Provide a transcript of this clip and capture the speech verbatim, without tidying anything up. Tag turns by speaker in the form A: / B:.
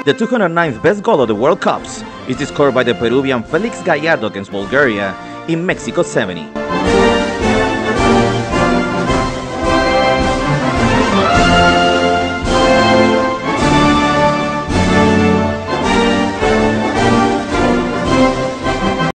A: The two hundred ninth best goal of the World Cups is scored by the Peruvian Félix Gallardo against Bulgaria in Mexico seventy.